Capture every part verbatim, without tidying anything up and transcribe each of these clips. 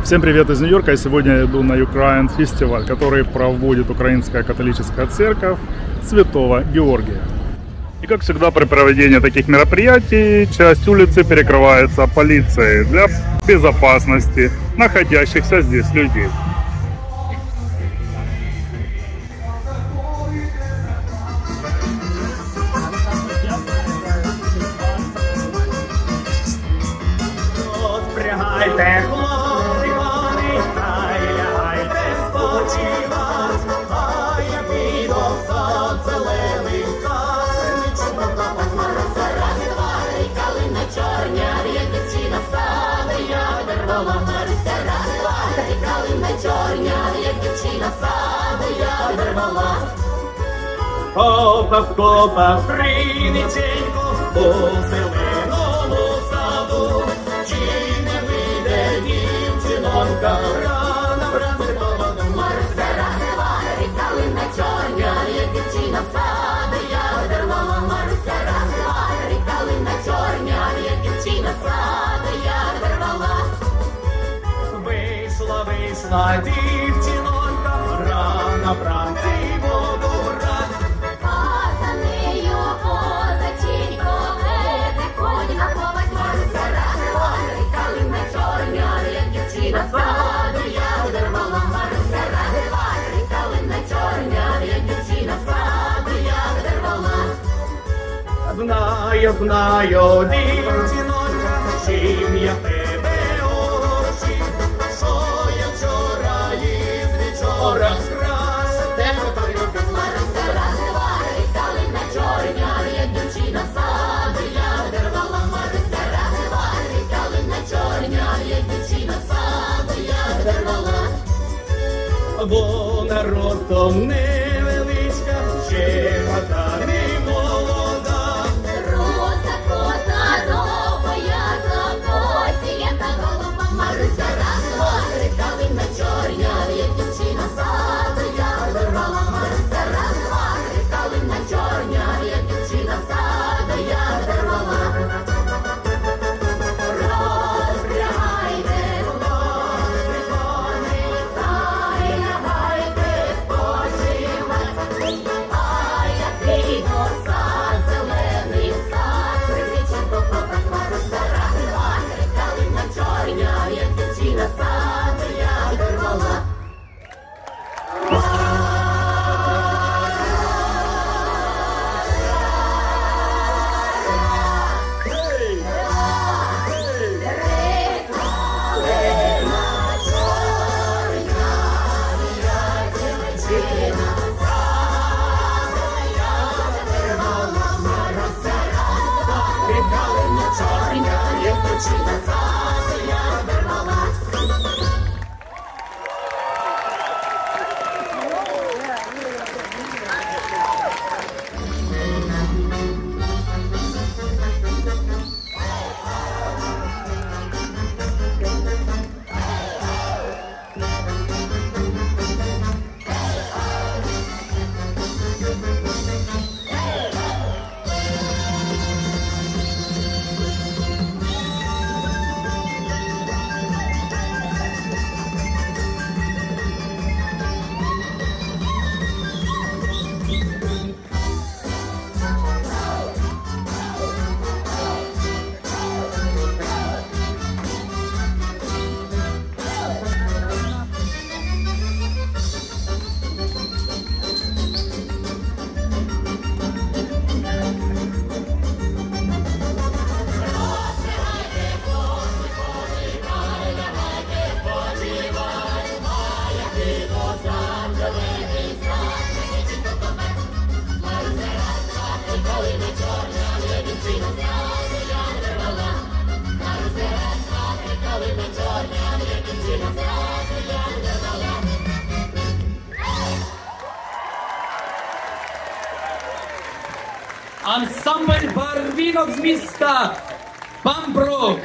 Всем привет из Нью-Йорка. Сегодня я иду на Ukraine фестиваль, который проводит Украинская католическая церковь Святого Георгия. И как всегда при проведении таких мероприятий, часть улицы перекрывается полицией для безопасности находящихся здесь людей. Копа в копа приниченько у зеленому саду, чи не вийде дівчинонька рано вранці молодому. Маруся розриває, калина чорня, є дівчина в саду, я дармала. Маруся розриває, калина чорня, є дівчина в саду, я дармала. Вийшла, вийшла дівчинонька рано вранці воду брать. Пацанею позаченько, веде коні на повать. Маруся розриває, калина чорня, є дівчина в саду, я дармала. Маруся розриває, калина чорня, є дівчина в саду, я дармала. Знаю, знаю, дівчинонька, чим я тебе огорчив, що я вчора із вечора краще тебе полюбив. Маруся розриває, калина чорня, є дівчина в саду, я дармала. Маруся розриває, калина чорня, є дівчина в саду, я дармала. Вона ростом невеличка, ще вода не молода. Роса коса довго, я закосіє та голуба. Маруся розриває, калина чорня, є дівчина в саду, я дармала. Маруся розриває, калина чорня, є дівчина в саду, я дармала. Розбрягайте хлопці коней, та й лягайте спочивать. А я піду в сад, зелений сад, приліченько попад. Маруся розриває, калина чорня, є дівчина в саду, я дармала. Ансамбль барвінок з міста Бамброк.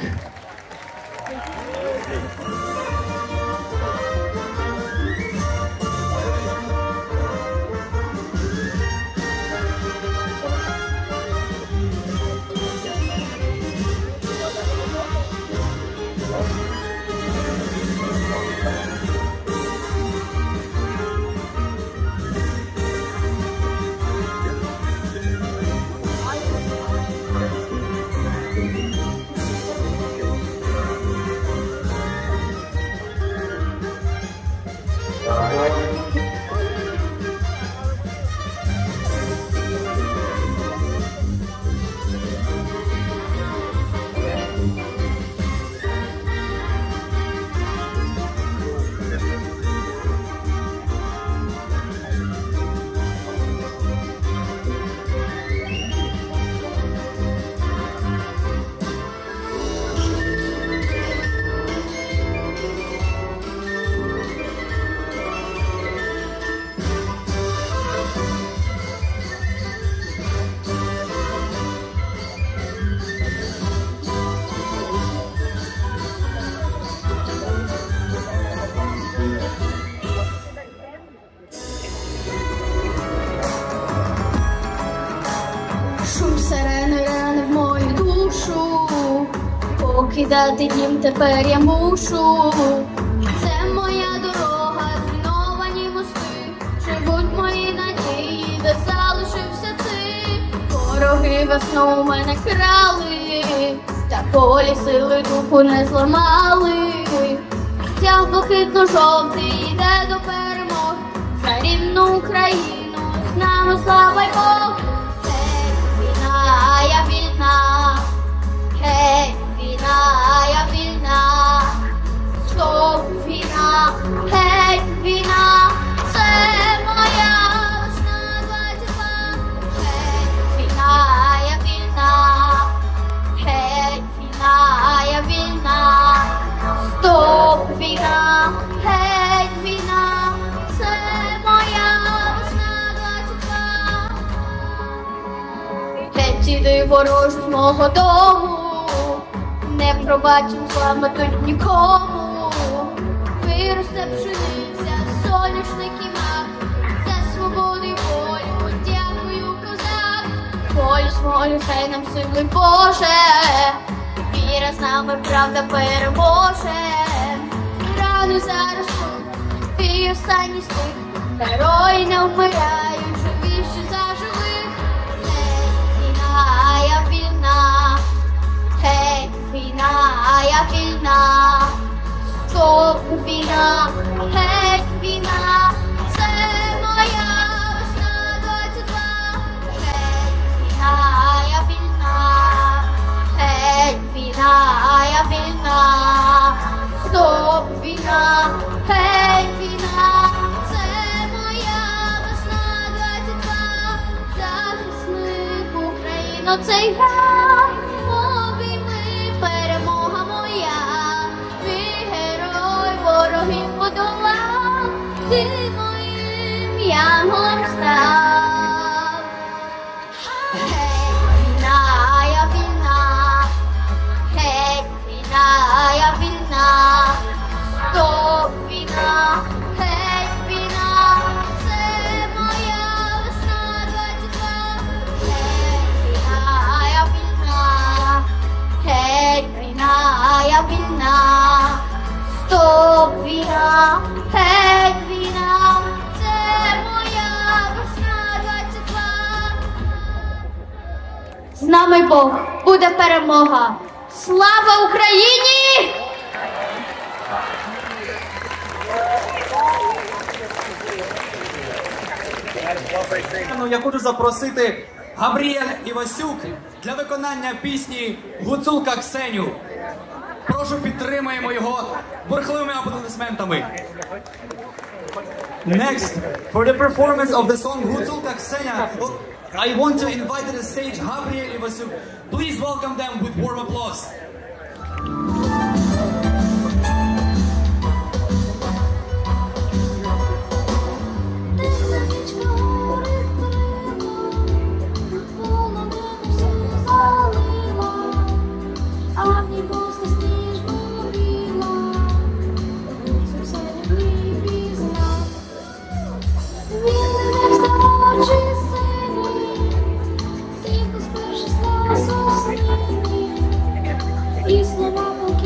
душу, покидати дім тепер я мушу. Це моя дорога, зруйновані мости, живуть мої надії, де залишився ти. Вороги весну у мене крали, та полі сили духу не зламали. Стяг блакитно-жовтий йде до перемог, за рідну Україну з нами слава й Бог. Гей, війна, я вільна, гей, війна, я вільна, стоп, війна, гей, війна, це моя весна двадцять два. Гей, війна, я вільна, гей, війна, я вільна, стоп, війна, гей, війна, це моя весна двадцять два. Геть іди ворожу з мого дому, не пробачим зла ми тут нікому. Виросте пшениця, соняшник і мак, за свободу й волю дякую, козак. Волю смолю, хай нам сили Боже, віра з нами, правда переможе. Рани зараз тут, твій останній стих, герої не вмирають, живіші за живих. Гей, війна, я вільна, гей, війна, я вільна, стоп, війна, гей, війна, це моя весна двадцять два. Гей, війна, я вільна, гей, війна, я вільна, стоп, війна, гей, війна, це моя весна двадцять два. Захисник Україну, цей грам, обійми, перемога моя. Твій герой ворогів подолав, ти моїм янголом став. Гей, війна, я вільна, гей, війна, я вільна, стоп, війна, гей, війна, це моя весна двадцять два. Гей, війна, я вільна, гей, війна, я вільна, стоп, війна, гей, війна, це моя весна двадцять два. З нами Бог, буде перемога. Слава Україні! Ну, я хочу запросити Габріель Івасюк для виконання пісні «Гуцулка Ксеню». Прошу, підтримаємо його бурхливими аплодисментами. Next, for the performance of the song «Гуцулка Ксеня», I want to invite to the stage Gabriel Ivasuk. Please welcome them with warm applause. І слова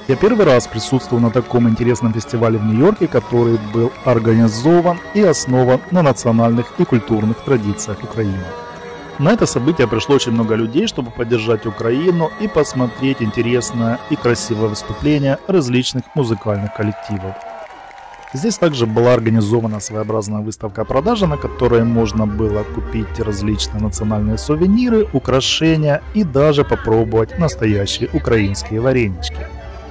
Я первый раз присутствовал на таком интересном фестивале в Нью-Йорке, который был организован и основан на национальных и культурных традициях Украины. На это событие пришло очень много людей, чтобы поддержать Украину и посмотреть интересное и красивое выступление различных музыкальных коллективов. Здесь также была организована своеобразная выставка-продажа, на которой можно было купить различные национальные сувениры, украшения и даже попробовать настоящие украинские варенички.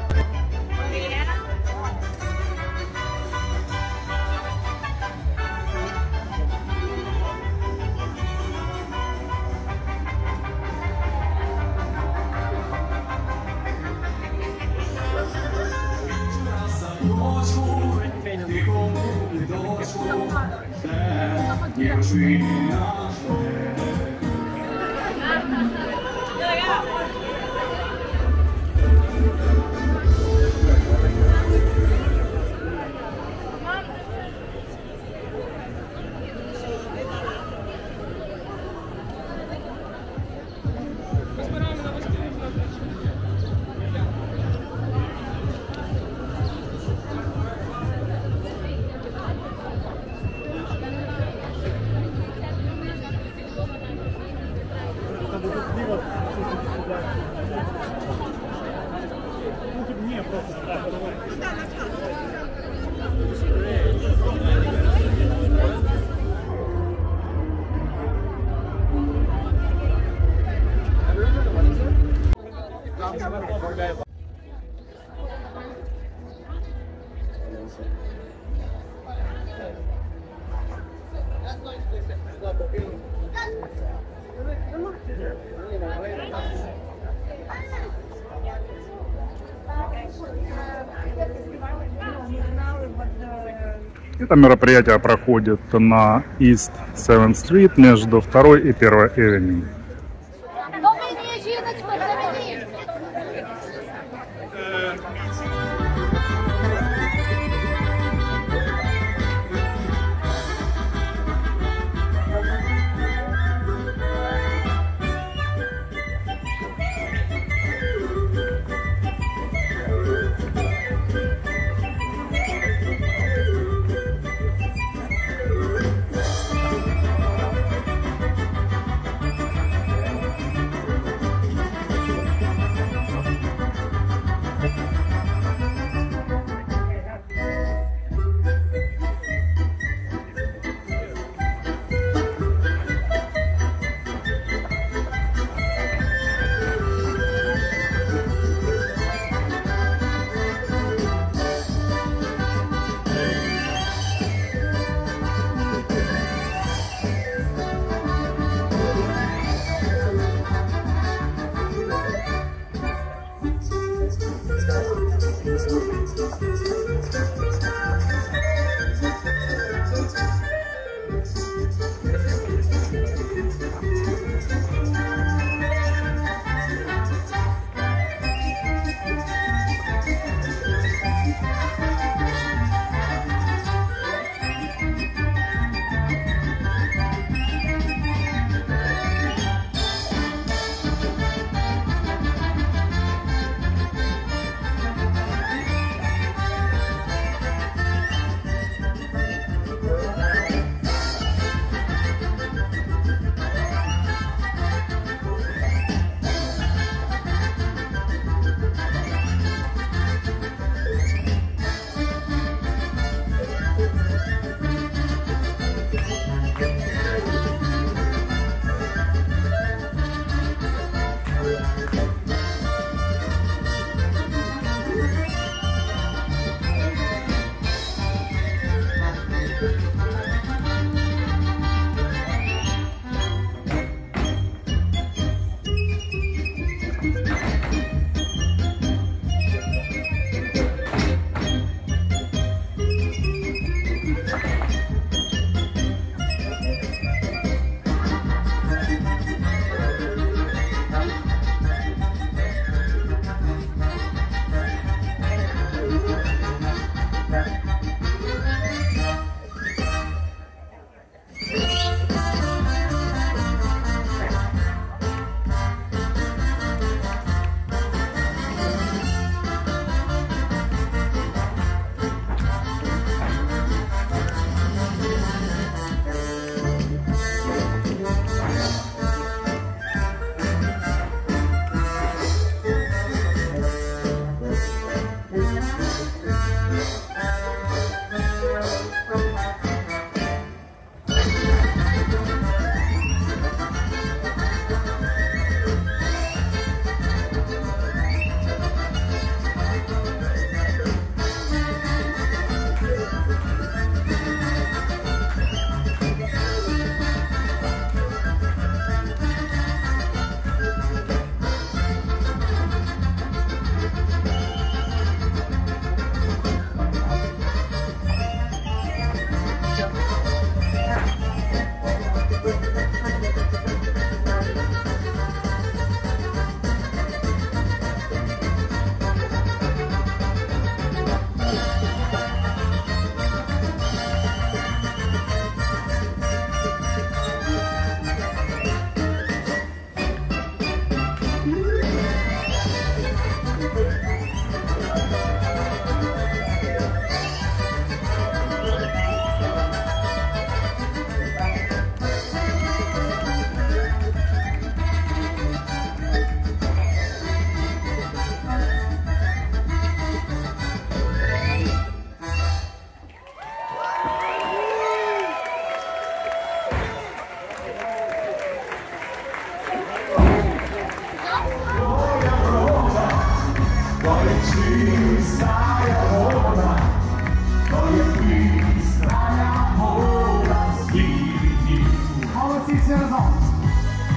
Это мероприятие проходит на East Seventh Street между второй и первой Avenue.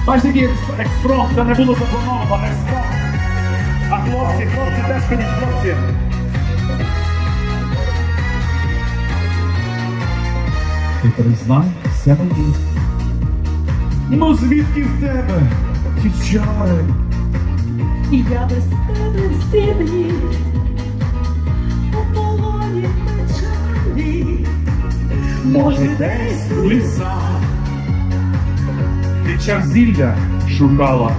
Бачите, який експромт, це не було заплановано, експромт. А хлопці, хлопці теж ходіть, хлопці. Ти признай себе дій. Ну звідки в тебе ті чари? І я без тебе всі дні у полоні печалі. Може, десь у лісах ти чар зілля шукала.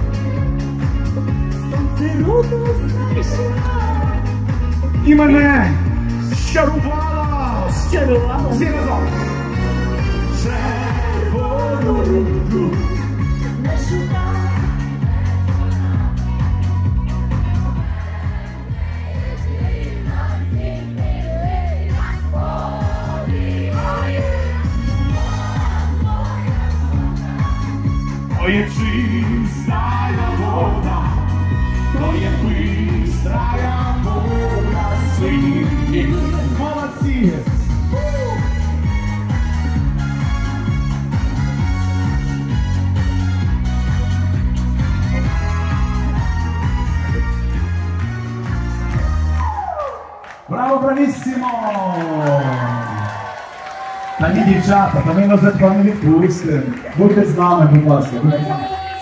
Сонце руку знайшла, І мене щарувала. щарувала. Всі разом. Червону руку Не шукала. то є чистая вода, то є быстрая воля синіх. Молодці! Браво, бравіссимо! Та ні, дівчата, та ми нас не відпустимо. Будьте з нами, будь ласка.